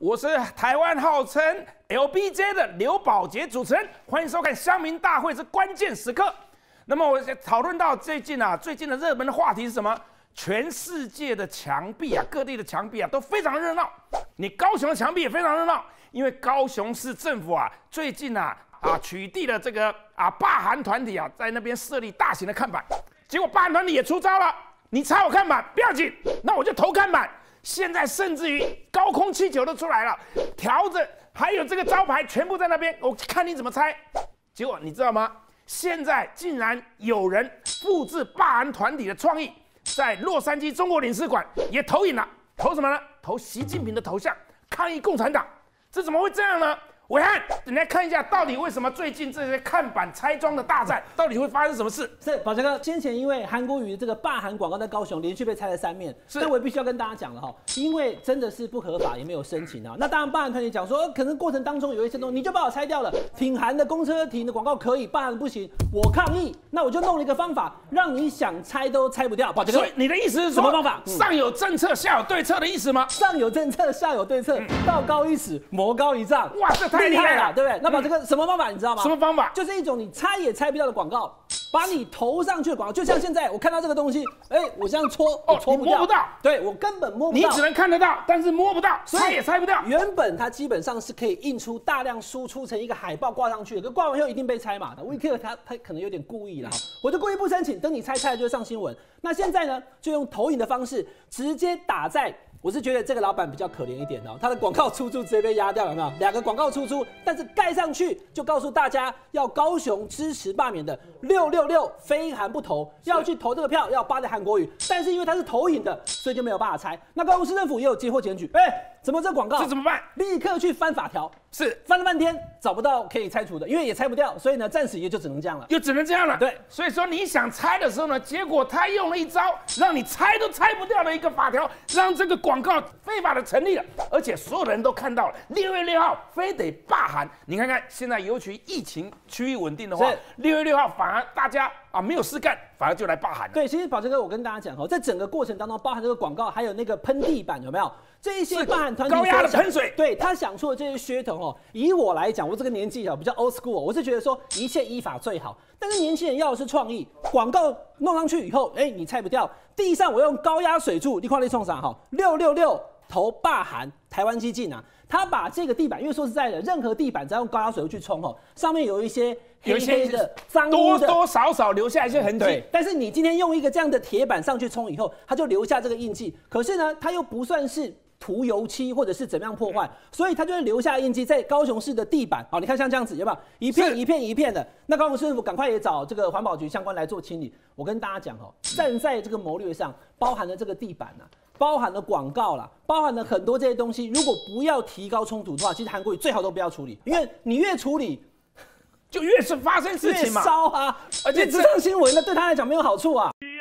我是台湾号称 LBJ 的刘宝杰主持人，欢迎收看《乡民大会之关键时刻》。那么我讨论到最近的热门的话题是什么？全世界的墙壁各地的墙壁都非常热闹。你高雄的墙壁也非常热闹，因为高雄市政府最近取缔了这个罢韩团体在那边设立大型的看板，结果罢韩团体也出招了，你拆我看板不要紧，那我就投看板。现在甚至于高空气球都出来了，条子还有这个招牌全部在那边，我看你怎么拆。结果你知道吗？现在竟然有人复制罢韩团体的创意，在洛杉矶中国领事馆也投影了，投什么呢？投习近平的头像，抗议共产党。这怎么会这样呢？伟汉，你来看一下，到底为什么最近这些看板拆装的大战，到底会发生什么事？ 是宝杰哥，先前因为韩国瑜这个罢韩广告在高雄连续被拆了3面，但我也必须要跟大家讲了哈，因为真的是不合法，也没有申请啊。那当然，罢韩团体讲说，可能过程当中有一些东西，你就把我拆掉了，挺韩的公车停的广告可以，罢韩不行，我抗议，那我就弄了一个方法，让你想拆都拆不掉。宝杰哥， 所以你的意思是说， 什么方法？ 上有政策，下有对策的意思吗？ 上有政策，下有对策，道高一尺，魔高一丈。 哇，这太厉害了， 对不对？那把这个什么方法你知道吗？ 什么方法？ 就是一种你拆也拆不掉的广告，把你投上去的广告，就像现在我看到这个东西，我这样戳，我戳不掉， 摸不到， 对我根本摸不到， 你只能看得到，但是摸不到，拆也拆不掉。 原本它基本上是可以印出大量输出成一个海报挂上去的，可挂完以后一定被拆嘛。维克他可能有点故意了，我就故意不申请，等你拆了就会上新闻。那现在呢，就用投影的方式直接打在。我是觉得这个老板比较可怜一点他的广告出租直接被压掉，有没有？2个广告出租，但是盖上去就告诉大家要高雄支持罢免的666非韩不投，要去投这个票，要扒着韩国瑜，但是因为它是投影的，所以就没有办法拆。那高雄市政府也有接获检举，怎么这广告？ 这怎么办？ 立刻去翻法条， 是翻了半天找不到可以拆除的，因为也拆不掉，所以呢，暂时也就只能这样了， 又只能这样了。 对， 所以说你想拆的时候呢，结果他用了一招让你拆都拆不掉的一个法条，让这个广告非法的成立了，而且所有人都看到了，6月6号非得罢韩。你看看现在尤其疫情趋于稳定的话，6月6号反而大家没有事干，反而就来罢韩了。 对，其实宝杰哥，我跟大家讲在整个过程当中，包含这个广告，还有那个喷地板，有没有？这一些罢韩团体高压的喷水， 对他想出的这些噱头以我来讲，我这个年纪比较 old school，我是觉得说一切依法最好。但是年轻人要的是创意，广告弄上去以后，你拆不掉，地上我用高压水柱，你看你冲啥？666投罢韩，台湾激进他把这个地板，因为说实在的，任何地板只要用高压水柱去冲上面有一些黑黑的脏污的， 多少留下一些痕迹。 但是你今天用一个这样的铁板上去冲以后，它就留下这个印记。可是呢，它又不算是涂油漆或者是怎么样破坏，所以它就会留下印记在高雄市的地板。你看像这样子有没有一片一片一片的？那高雄市政府赶快也找这个环保局相关来做清理。我跟大家讲站在这个谋略上，包含了这个地板包含了广告啦，包含了很多这些东西。如果不要提高冲突的话，其实韩国瑜最好都不要处理，因为你越处理， 就越是发生事情嘛， 越烧而且这上新闻呢，对他来讲没有好处